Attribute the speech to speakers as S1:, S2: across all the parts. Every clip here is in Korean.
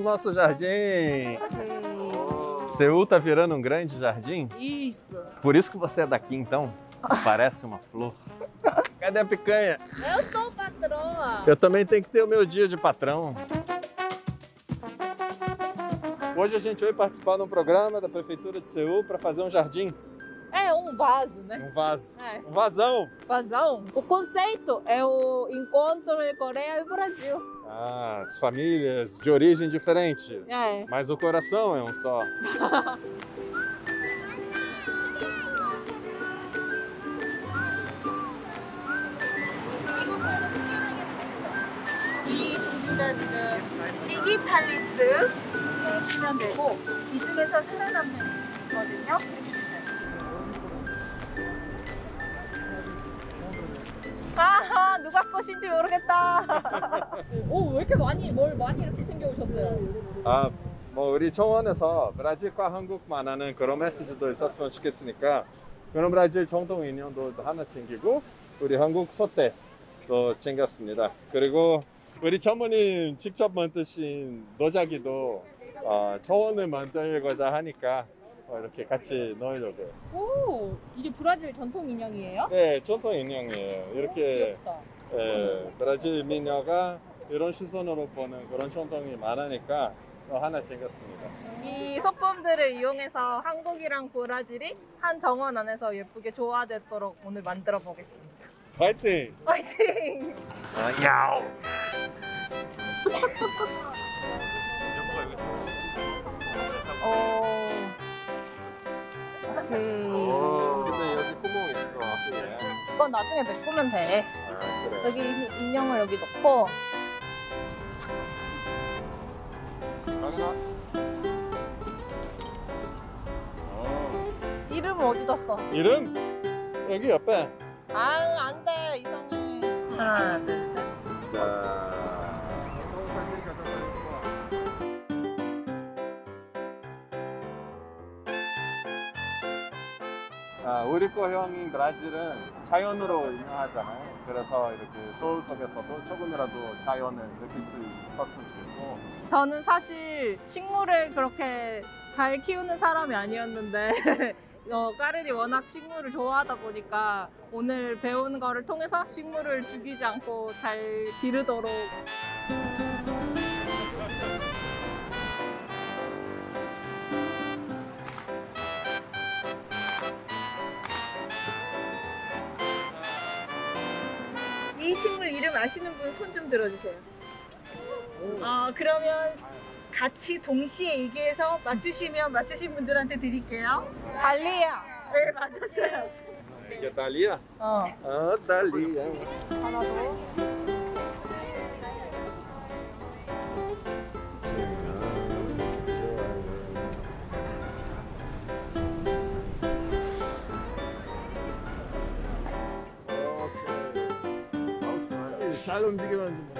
S1: nosso jardim. Seul tá virando um grande jardim?
S2: Isso.
S1: Por isso que você é daqui, então? Parece uma flor. Cadê a picanha?
S2: Eu sou patroa.
S1: Eu também tenho que ter o meu dia de patrão. Hoje a gente veio participar de um programa da Prefeitura de Seul para fazer um jardim.
S2: É um vaso, né?
S1: Um vaso.
S2: É.
S1: Um vasão.
S2: Vasão. O conceito é o encontro de Coreia e Brasil.
S1: Ah, as famílias de origem diferente.
S2: É.
S1: Mas o coração é um só.
S2: 이 종류가 지금 피기 팔리스 보시면 되고 이 중에서 살아남는 거거든요. 아하, 누가 것인지 모르겠다. 오, 왜 이렇게 뭘 많이 이렇게 챙겨오셨어요?
S1: 아, 뭐 우리 청원에서 브라질과 한국만 하는 그런 메시지도 있었으면 좋겠으니까 그런 브라질 정통 인형도 하나 챙기고 우리 한국 소떼도 챙겼습니다. 그리고 우리 전무님 직접 만드신 도자기도 청원을 만들고자 하니까 이렇게 같이 넣으려고요.
S2: 오, 이게 브라질 전통 인형이에요?
S1: 네, 전통 인형이에요. 이렇게
S2: 귀엽다.
S1: 브라질 미녀가 이런 시선으로 보는 그런 전통이 많으니까 하나 챙겼습니다.
S2: 이 소품들을 이용해서 한국이랑 브라질이 한 정원 안에서 예쁘게 조화되도록 오늘 만들어 보겠습니다.
S1: 화이팅!
S2: 화이팅!
S1: 야오! 근데 여기 구멍 있어.
S2: 이건 나중에 메꾸면 돼.
S1: 아, 그래.
S2: 여기 인형을 여기 넣고. 이름 어디다 써?
S1: 이름? 여기 옆에.
S2: 아, 안 돼. 이상해. 하나, 둘, 셋.
S1: 자. 우리 고향인 브라질은 자연으로 유명하잖아요. 그래서 이렇게 서울 속에서도 조금이라도 자연을 느낄 수 있었으면 좋겠고.
S2: 저는 사실 식물을 그렇게 잘 키우는 사람이 아니었는데 까르리 워낙 식물을 좋아하다 보니까 오늘 배운 거를 통해서 식물을 죽이지 않고 잘 기르도록 이 식물 이름 아시는 분 손 좀 들어주세요. 그러면 같이 동시에 얘기해서 맞추시면 맞추신 분들한테 드릴게요. 달리야. 네, 맞았어요.
S1: 이게 달리야? 달리야.
S2: 하나 더.
S1: 잘 움직이면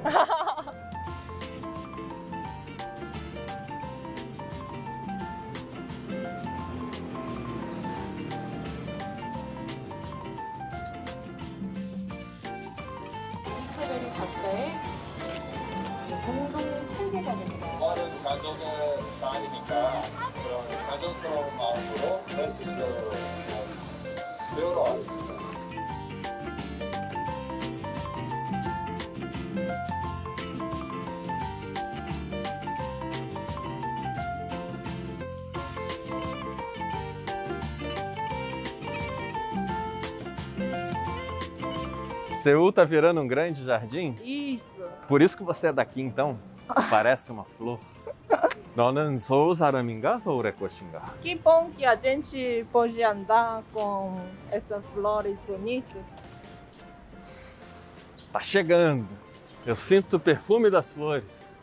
S2: 이태별이 밭에 공동 설계전입니다.
S1: 어른 가족의 딸이니까 그런 가정스러운 마음으로 메시지를 배우러 왔습니다. Seul tá virando um grande jardim?
S2: Isso.
S1: Por isso que você é daqui, então? Parece uma flor. 너는 서울 사람인가? 서울의 꽃인가?
S2: Que bom que a gente pode andar com essas flores bonitas.
S1: Tá chegando. Eu sinto o perfume das flores.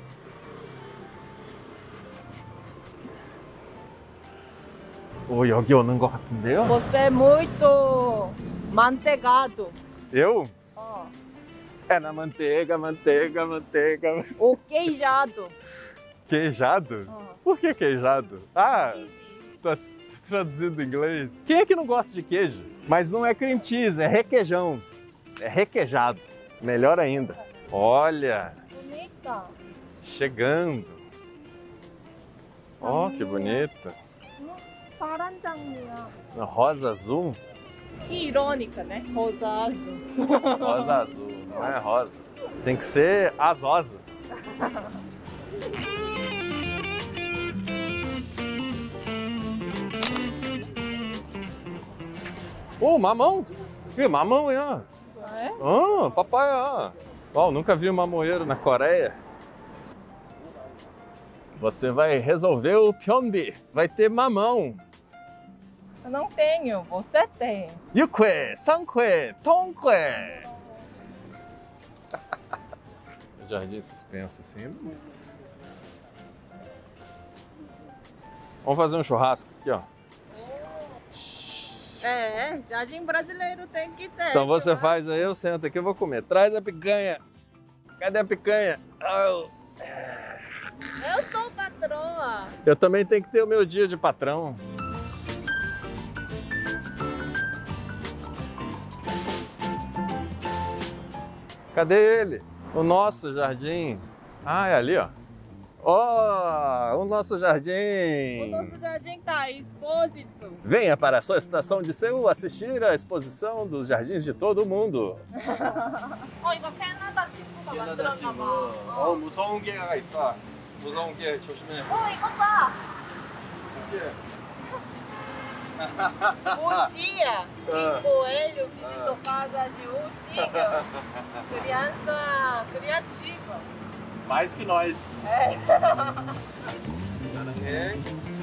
S1: 여기 오는 것 같은데요?
S2: Você é muito manteigado.
S1: Eu? É na manteiga.
S2: O queijado.
S1: Queijado? Por que queijado? Tá traduzido em inglês. Quem é que não gosta de queijo? Mas não é cream cheese, é requeijão. É requeijado. Melhor ainda. Olha,
S2: Bonita.
S1: chegando. Ó, que bonito.
S2: 파란 장미야.
S1: Rosa azul.
S2: Que irônica, né? Rosa azul.
S1: Rosa azul, não é rosa. Tem que ser azosa. Ô, mamão! Que mamão, é?
S2: É?
S1: Ah, papaya. Uau, nunca vi um mamoeiro na Coreia. Você vai resolver o Pyeonbi. Vai ter mamão.
S2: Eu não tenho, você tem.
S1: Yukwe, Sankwe, Tonkwe. Jardim suspenso assim, é muito. Vamos fazer um churrasco aqui, ó.
S2: É, jardim brasileiro tem que ter.
S1: Então você faz aí, eu sento aqui, eu vou comer. Traz a picanha. Cadê a picanha? Oh.
S2: Eu sou patroa.
S1: Eu também tenho que ter o meu dia de patrão. Cadê ele? O nosso jardim. Ah, é ali, ó. Ó, o nosso jardim.
S2: O nosso jardim tá exposto.
S1: Venha para a sua estação de Seul assistir a exposição dos jardins de todo o mundo.
S2: 이거 캐나다 친구가 만들었나 봐.
S1: 무서운 개가 있다. 무서운 개 조심해.
S2: 이거 봐. Ursinha e coelho visito casa de ursinho. Criança criativa.
S1: Mais que nós.
S2: É.
S1: 사랑해.